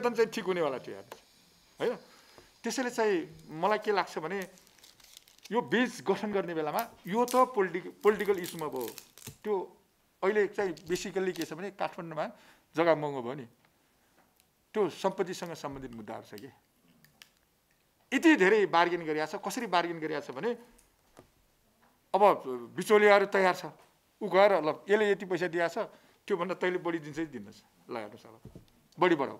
वेतन चाहिँ ठिक हुनेवाला थियो होइन। त्यसैले चाहिँ मलाई के लाग्छ भने यो बेन्च गठन गर्ने बेलामा यो त पोलिटिकल इस्युमा भयो। त्यो अहिले चाहिँ बेसिकल्ली के छ भने काठमाडौँमा जग्गा महँगो भयो नि, त्यो सम्पत्तिसँग सम्बन्धित मुद्दाहरू छ कि यति धेरै बार्गेन गरिरहेको छ। कसरी बार्गेन गरिरहेको छ भने अब बिचौलियाहरू तयार छ, ऊ गएर ल यसले यति पैसा दिएको छ, त्योभन्दा तैँले बढी दिन्छ दिनुहोस्, ल हेर्नुहोस् अब बढी बढाऊ।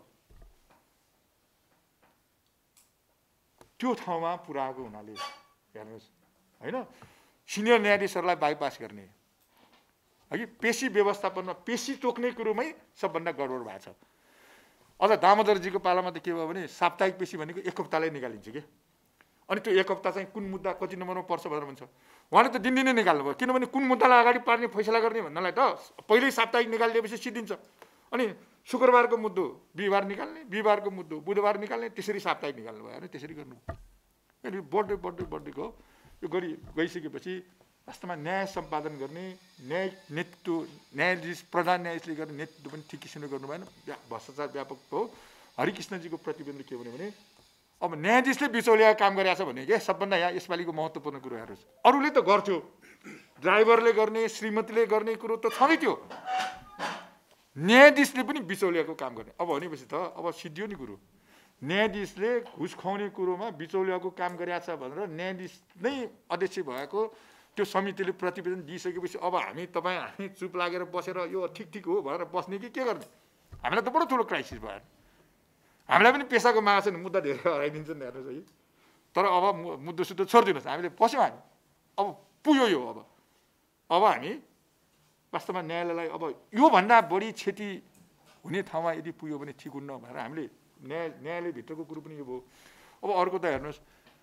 त्यो ठाउँमा पुऱ्याएको हुनाले हेर्नुहोस् होइन, सिनियर न्यायाधीशहरूलाई बाइपास गर्ने अघि पेशी व्यवस्थापनमा पेशी तोक्ने कुरोमै सबभन्दा गडबड भएको छ। अझ दामोदरजीको पालामा त के भयो भने साप्ताहिक पेशी भनेको एक हप्तालाई निकालिन्छ कि, अनि त्यो एक हप्ता चाहिँ कुन मुद्दा कति नम्बरमा पर्छ भनेर भन्छ। उहाँले त दिनदिनै निकाल्नु भयो, किनभने कुन मुद्दालाई अगाडि पार्ने फैसला गर्ने भन्नलाई त पहिल्यै साप्ताहिक निकालिदिएपछि सिद्धिन्छ। अनि शुक्रबारको मुद्दो बिहिबार निकाल्ने, बिहिबारको मुद्दो बुधबार निकाल्ने, त्यसरी साप्ताहिक निकाल्नु भयो होइन। त्यसरी गर्नु बढ्दै यो गरी गइसकेपछि वास्तवमा न्याय सम्पादन गर्ने न्याय नेतृत्व न्यायाधीश प्रधान न्यायाधीशले गर्ने नेतृत्व पनि ठिक किसिमले गर्नु भएन, भ्रष्टाचार व्यापक हो। हरिकृष्णजीको प्रतिवेदनले के भन्यो भने अब न्यायाधीशले बिचौलिया काम गरिरहेछ भने के सबभन्दा यहाँ यसपालिको महत्त्वपूर्ण कुरो हेर्नुहोस्, अरूले त गर्थ्यो, ड्राइभरले गर्ने श्रीमतीले गर्ने कुरो त छँदै थियो, न्यायाधीशले पनि बिचौलियाको काम गर्ने। अब भनेपछि त अब सिद्धियो नि कुरो, न्यायाधीशले घुस खुवाउने कुरोमा बिचौलियाको काम गरिरहेछ भनेर न्यायाधीश नै अध्यक्ष भएको त्यो समितिले प्रतिवेदन दिइसकेपछि अब हामी चुप लागेर बसेर यो ठिक हो भनेर बस्ने कि के गर्ने? हामीलाई त बडो ठुलो क्राइसिस भयो। हामीलाई पनि पेसाको माग छ नि, मुद्दा धेरै हराइदिन्छ नि हेर्नुहोस् है। तर अब मुद्दा सुद्धा छोडिदिनुहोस्, हामीले पस्यौँ, हामी अब पुग्यो यो। अब हामी वास्तवमा न्यायालयलाई अब योभन्दा बढी क्षति हुने ठाउँमा यदि पुग्यो भने ठिक हुन्न भनेर हामीले न्यायालयभित्रको कुरो पनि यो भयो। अब अर्को त हेर्नुहोस्,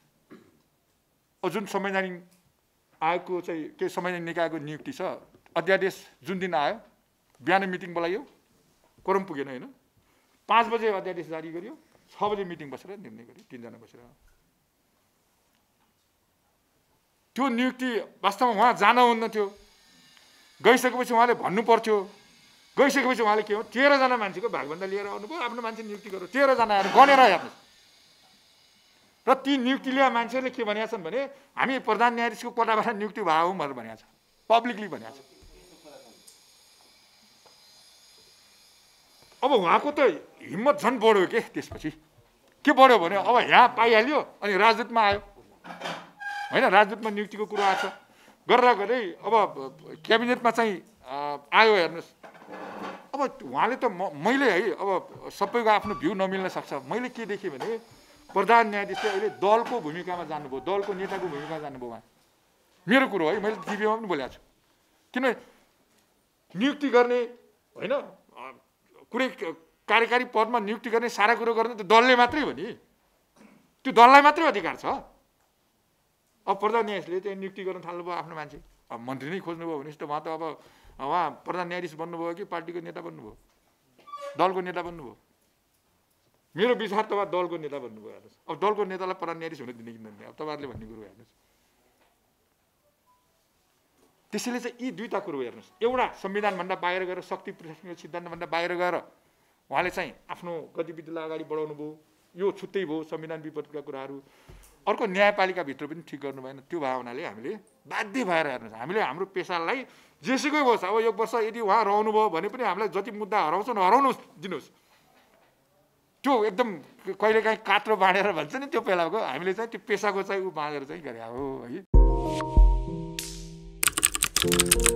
जुन संवैधानिक आयोगको चाहिँ के संवैधानिक निकायको नियुक्ति छ, अध्यादेश जुन दिन आयो बिहान मिटिङ बोलाइयो, कोरम पुगेन होइन, 5 बजे अध्यादेश जारी गरियो, 6 बजे मिटिङ बसेर निर्णय गर्यो, 3 जना बसेर। त्यो नियुक्ति वास्तवमा उहाँ जानुहुन्न थियो, गइसकेपछि उहाँले भन्नु पर्थ्यो, गइसकेपछि उहाँले के हो 13 जना मान्छेको भागभन्दा लिएर आउनुभयो, आफ्नो मान्छे नियुक्ति गर्यो, 13 जना आएर गनेर हेर्नुहोस्। र ती नियुक्ति लिएका मान्छेहरूले के भनेका छन् भने हामी प्रधान न्यायाधीशको कोटाबाट नियुक्ति भयौँ भनेर भनेका छ, पब्लिकली भनेका छ। अब उहाँको त हिम्मत झन् बढ्यो के, त्यसपछि के बढ्यो भने अब यहाँ पाइहाल्यो अनि राजदूतमा आयो होइन, राजदूतमा नियुक्तिको कुरो आएको छ, गरेर गर्दै अब क्याबिनेटमा चाहिँ आयो हेर्नुहोस्। अब उहाँले त मैले है अब सबैको आफ्नो भ्यू नमिल्न सक्छ, मैले के देखेँ भने प्रधान न्यायाधीशले अहिले दलको भूमिकामा जानुभयो, दलको नेताको भूमिकामा जानुभयो उहाँ। मेरो कुरो है, मैले टिभीमा पनि बोलेको छु, किनभने नियुक्ति गर्ने होइन कुनै कार्यकारी पदमा नियुक्ति गर्ने सारा कुरो गर्ने त दलले मात्रै हो नि, त्यो दललाई मात्रै अधिकार छ। अब प्रधान न्यायाधीशले चाहिँ नियुक्ति गर्न थाल्नुभयो आफ्नो मान्छे, अब मन्त्री नै खोज्नुभयो भनेपछि त उहाँ त अब उहाँ प्रधान न्यायाधीश बन्नुभयो कि पार्टीको नेता बन्नुभयो, दलको नेता बन्नुभयो? मेरो विचार त दलको नेता बन्नुभयो हेर्नुहोस्। अब दलको नेतालाई प्रधान न्यायाधीश हुन दिने कि नदिने अब तपाईँहरूले भन्ने कुरो हेर्नुहोस्। त्यसैले चाहिँ यी दुईटा कुरो हेर्नुहोस्, एउटा संविधानभन्दा बाहिर गएर शक्ति प्रशासनिक सिद्धान्तभन्दा बाहिर गएर उहाँले चाहिँ आफ्नो गतिविधिलाई अगाडि बढाउनु भयो, यो छुट्टै भयो संविधान विपरीतका कुराहरू। अर्को न्यायपालिकाभित्र पनि ठिक गर्नु भएन, त्यो भावनाले हामीले बाध्य भएर हेर्नुहोस्, हामीले हाम्रो पेसालाई जेसुकै होस्, अब यो वर्ष यदि उहाँ रहनुभयो भने पनि हामीलाई जति मुद्दा हराउँछ हराउनुहोस् दिनुहोस्। त्यो एकदम कहिलेकाहीँ कात्रो बाँडेर भन्छ नि त्यो बेलाको, हामीले चाहिँ त्यो पेसाको चाहिँ ऊ बाँडेर चाहिँ गरे हो है।